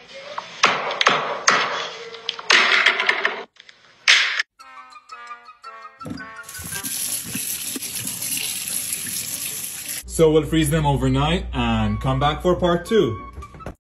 So we'll freeze them overnight and come back for part 2.